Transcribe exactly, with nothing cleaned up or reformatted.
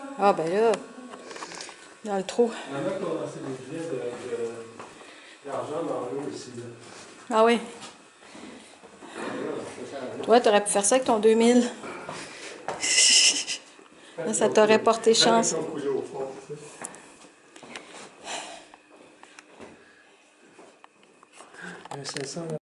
Ah, ben là, dans le trou. On a commencé des billets d'argent dans l'eau ici. Là. Ah oui. Toi, t'aurais pu faire ça avec ton deux mille. Ça t'aurait porté chance. C'est ça, là.